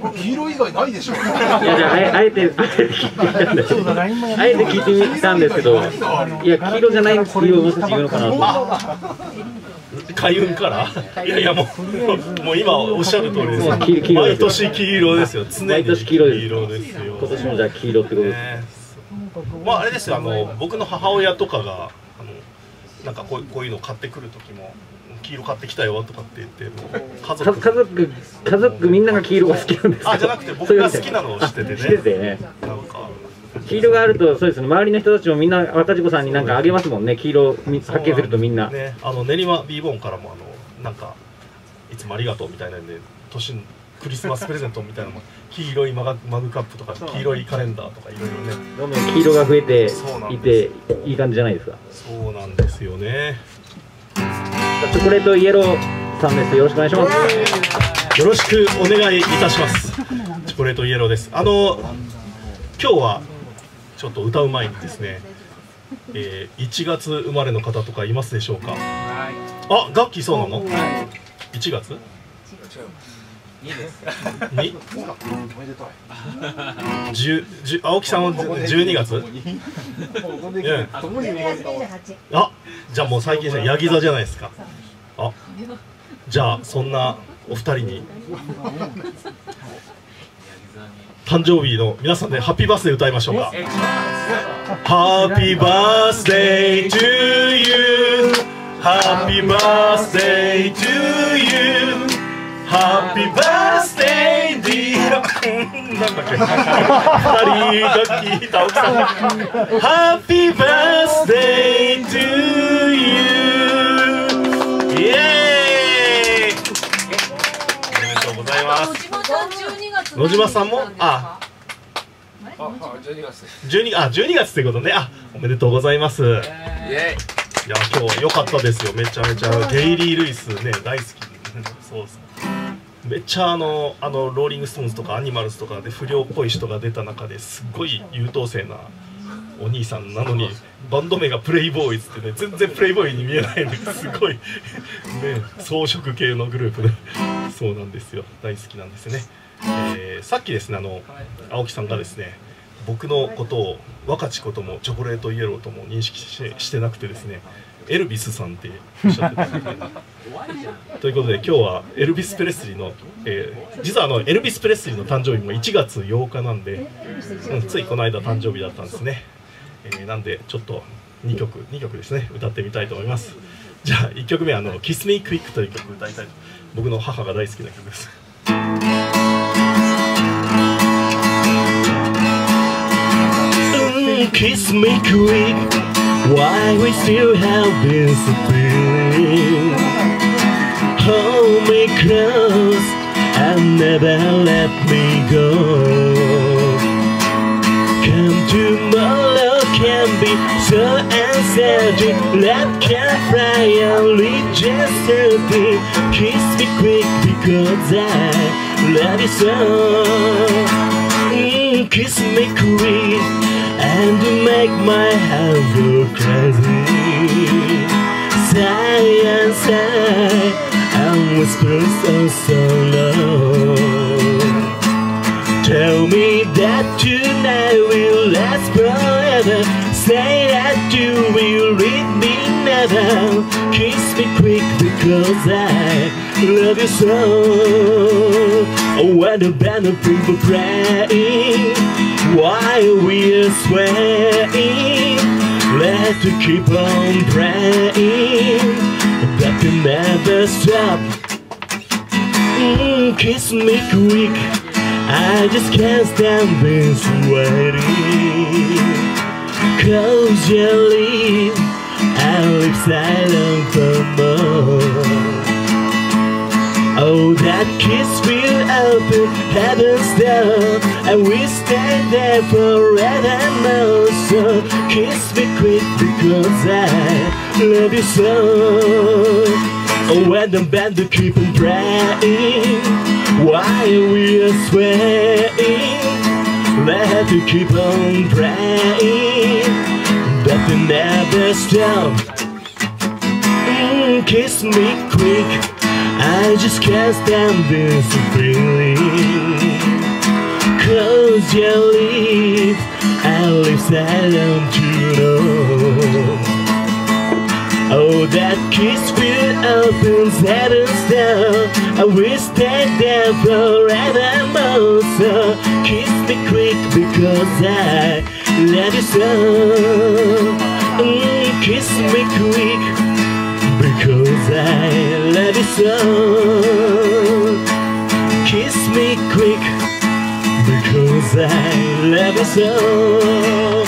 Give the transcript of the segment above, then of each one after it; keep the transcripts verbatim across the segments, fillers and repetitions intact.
黄色以外ないでしょ。いや、 じゃあ、あえて、あえて聞いてみたんですけど、あえて聞いてみたんですけど、いや、黄色じゃない黄色をもう少し言うのかなと。 開運からいやいやもうもう今おっしゃる通りです。毎年黄色ですよ。常に毎年黄色ですよ。 今年もじゃあ黄色ってことですね。まああれですよ、あの僕の母親とかがあのなんかこうこういうのを買ってくる時も黄色買ってきたよとかって言って家族家族家族みんなが黄色が好きなんですか。 あじゃなくて僕が好きなのを知っててね。 知っててね。 なんか黄色があるとそうですね、周りの人たちもみんな若子さんになんかあげますもんね。黄色発見するとみんな。 ね、あの練馬 B ボーンからもあのなんかいつもありがとうみたいなんで年クリスマスプレゼントみたいなのも黄色いマグマグカップとか黄色いカレンダーとかいろいろね。 どんどん黄色が増えていていい感じじゃないですか。 そうなんですよね。 チョコレートイエローさんです。よろしくお願いします。 よろしくお願いいたします。チョコレートイエローです。あの今日はちょっと歌う前にですね、えー、いちがつ生まれの方とかいますでしょうか。あ、ガッキーそうなの？いちがつ？にです。に？じゅう、青木さんはじゅうにがつ？あ、じゃあもう最近じゃヤギ座じゃないですか。あ、じゃあそんなお二人に誕生日の皆さんでハッピーバースデー歌いましょうか。Happy birthday to you, Happy birthday to you, Happy birthday dear なんだっけふたり楽器弾いた青木さん Happy birthday to you イエーイおめでとうございます。野島さんもあじゅうにがつじゅうにあじゅうにがつということね。あおめでとうございます。いや今日良かったですよ。めちゃめちゃゲイリー・ルイスね大好きそうそうめっちゃあのあのローリング・ストーンズとかアニマルズとかで不良っぽい人が出た中ですっごい優等生なお兄さんなのにバンド名がプレイボーイズってね全然プレイボーイに見えないんですごいね装飾系のグループでそうなんですよ。大好きなんですね。えー、さっきですねあの青木さんがですね僕のことを若ちこともチョコレートイエローとも認識 し, してなくてですねエルビスさんっておっしゃってたんでということで今日はエルビス・プレスリーの、えー、実はあのエルビス・プレスリーの誕生日もいちがつようかなんで、うん、ついこの間誕生日だったんですね。えー、なんでちょっとにきょくにきょくですね歌ってみたいと思います。じゃあいっきょくめあの「Kiss Me Quick」という曲を歌いたいと僕の母が大好きな曲です。Kiss me quick, why we still have this feeling. Hold me close and never let me go. Come tomorrow can be so uncertain. Love can fly and reach yesterday. Kiss me quick because I love you so. Mm, kiss me quick and you make my heart go crazy. Sigh and sigh and whisper so so low. Tell me that tonight will last forever. Say that you will leave me never. Kiss me quick because I love you so. Oh, what a band of people praying while we're swaying. Let's keep on praying that can never stop. Mm, kiss me quick, I just can't stand this waiting. Close your lips and live silent for more. Oh, that kiss will open heaven's door, and we stay there forevermore. So kiss me quick because I love you so. Oh, when the band to keep on praying while we are swaying. Let's keep on praying that they never stop. Mm, kiss me quick, I just can't stand this feeling. kiss your lips, and lips I long to know. Oh, that kiss will open heaven door. I will stay there forevermore. So kiss me quick because I love you so. Mm, kiss me quick because I love you so. Kiss me quick because I love you so.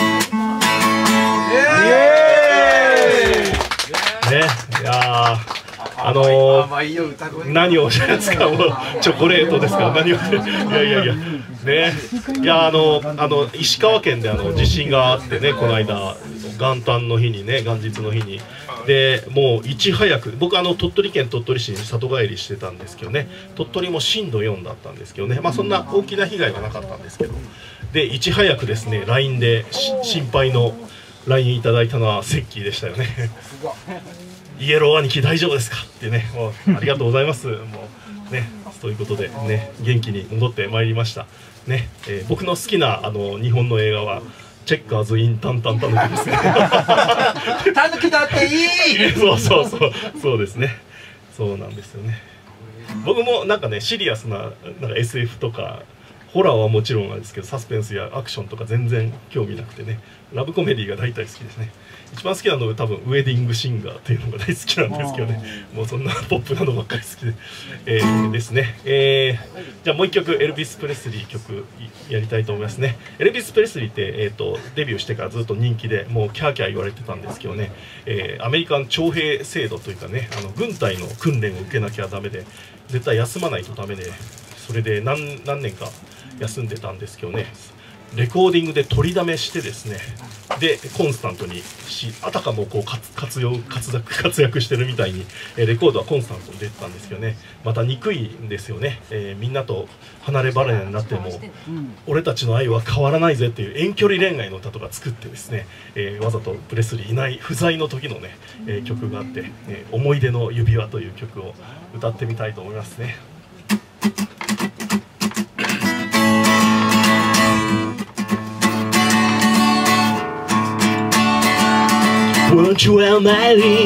ね、いやあのー、何をおっしゃるんですか、もうチョコレートですか、何を、いやいやいや、ね、いや、あの、あの石川県であの地震があってね、この間、元旦の日にね、元日の日に、でもういち早く、僕、あの鳥取県鳥取市に里帰りしてたんですけどね、鳥取も震度よんだったんですけどね、まあ、そんな大きな被害はなかったんですけど、でいち早くですね、ライン で心配の ライン いただいたのはセッキーでしたよね。イエロー兄貴大丈夫ですかってね、もうありがとうございます。もうね、ということでね、元気に戻ってまいりましたね。えー、僕の好きなあの日本の映画はチェッカーズインタンタンタヌキですね。 タヌキだっていい。 そうそうそうそうですね。そうなんですよね。僕もなんかね、シリアスななんか エスエフ とかホラーはもちろんなんですけど、サスペンスやアクションとか全然興味なくてね、ラブコメディが大体好きですね。一番好きなのは多分ウェディングシンガーっていうのが大好きなんですけどね、もうそんなポップなのばっかり好きで、えー、ですね、えー、じゃあもう一曲エルビス・プレスリー曲やりたいと思いますね。エルビス・プレスリーって、えー、とデビューしてからずっと人気でもうキャーキャー言われてたんですけどね、えー、アメリカン徴兵制度というかね、あの軍隊の訓練を受けなきゃダメで絶対休まないとダメで、それで 何, 何年か休んでたんですけどね、レコーディングで取りだめしてですね、でコンスタントにし、あたかもこう活用活躍活躍してるみたいに、えレコードはコンスタントに出てたんですけどね、また憎いんですよね、えー、みんなと離れ離れになっても俺たちの愛は変わらないぜっていう遠距離恋愛の歌とか作ってですね、えー、わざとプレスリーいない不在の時のね、えー、曲があって、えー、思い出の指輪という曲を歌ってみたいと思いますね。Won't you wear my ring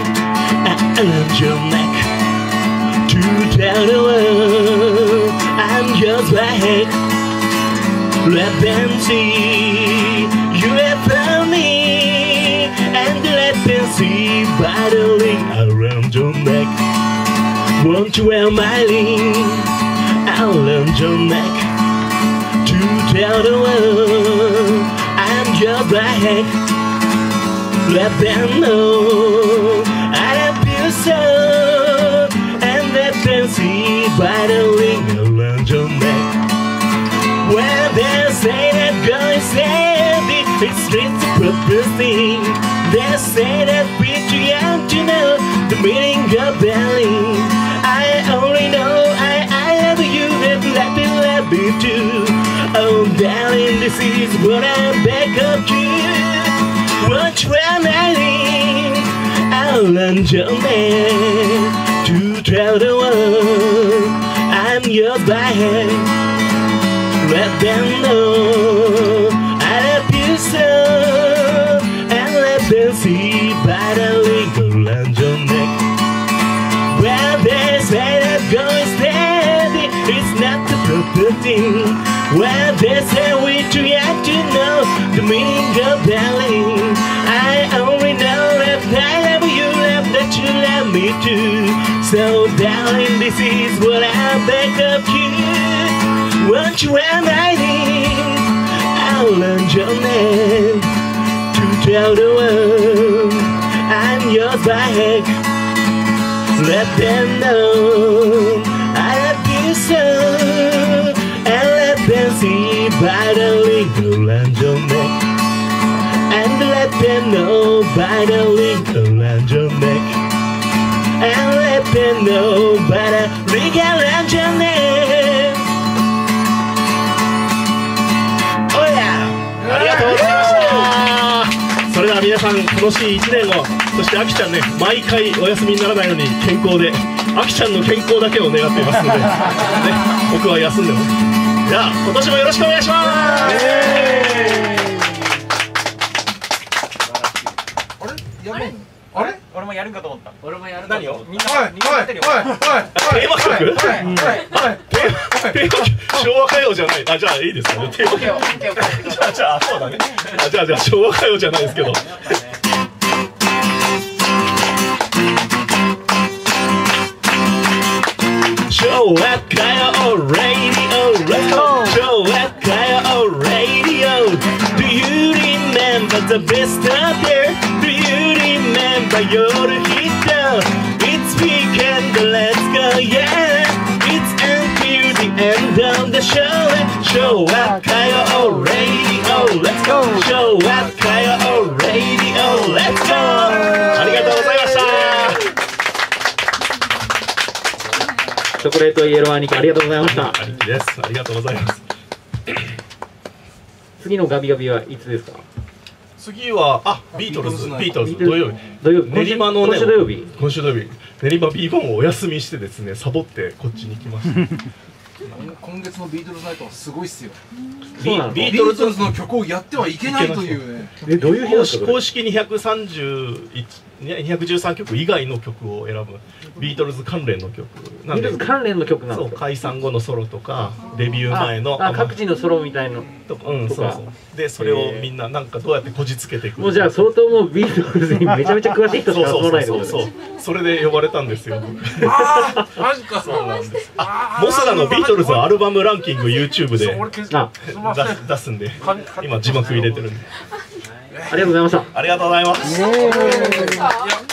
around your neck to tell the world I'm yours by head? Let them see you have found me, and let them see by the ring around your neck. Won't you wear my ring around your neck to tell the world I'm yours by head? Let them know I love you so, and let them see by the ring around your neck. When they say that God is heavy, it's just a purpose thing. They say that we're too young to know the meaning of belly. I only know I, I love you and let me love you too. Oh darling, this is what I beg of you. Won't you wear my ring around your neck to tell the world I'm yours by head? Let them know I love you so, and let them see by the ring around your neck. Well, they say that going steady is not the proper thing. Well, they say we're too young to know the meaning of belly. I only know that I love you, love that you love me too. So darling, this is what I beg of you. Won't you wear my ring around your neck to tell the world I'm yours by heck? Let them know I love you so, and let them see by the ring around your neck, and let them know by the ring around your neck, and let them know by the ring around your neck. Oh yeah! ありがとうございました。それでは皆さん楽しいいちねんを、そしてあきちゃんね、毎回お休みにならないように健康で、あきちゃんの健康だけを願っていますので、ね、僕は休んでます。 じゃあ今年もよろしくお願いします。 あれやめんの？あれ？ 俺もやるかと思った。 俺もやる。 何を？ みんなみんなやってるよ。 テーマ曲？テーマ曲昭和歌謡じゃない。あ、じゃあいいですかね。テーマ曲。じゃあじゃあそうだね。あ、じゃあじゃあ昭和歌謡じゃないですけど。昭和歌謡 Radio Let's go 昭和歌謡 Radio Do you remember the best of there Do you remember your hit It's weekend let's go yeah It's until the end of the show 昭和歌謡 Radio Let's go 昭和歌謡 Radio Let's go ありがとうございました。 チョコレートイエロー兄貴ありがとうございました。 兄貴です。ありがとうございます。 次のガビガビはいつですか？ 次はあビートルズビートルズ土曜日土曜日練馬のね今週土曜日今週土曜日練馬 ビーワン をお休みしてですねサボってこっちに来ました。 今月のビートルズナイトはすごいっすよ。 そうなの？ ビビートルズの曲をやってはいけないというね。 えどういう日だったの？ 公式にひゃくさんじゅういち、にひゃくじゅうさんきょく以外の曲を選ぶビートルズ関連の曲なんで。 ビートルズ関連の曲なんですか？ そう解散後のソロとかデビュー前のああ各地のソロみたいのとかうんそうそうでそれをみんななんかどうやってこじつけていくもうじゃあ相当もうビートルズにめちゃめちゃ詳しい人しか集まらないってそうことですそうそうそれで呼ばれたんですよ。 ああマジか。 そうなんです。あもうすぐあのビートルズアルバムランキング YouTube であ出出すんで今字幕入れてるんでありがとうございました。 ありがとうございます。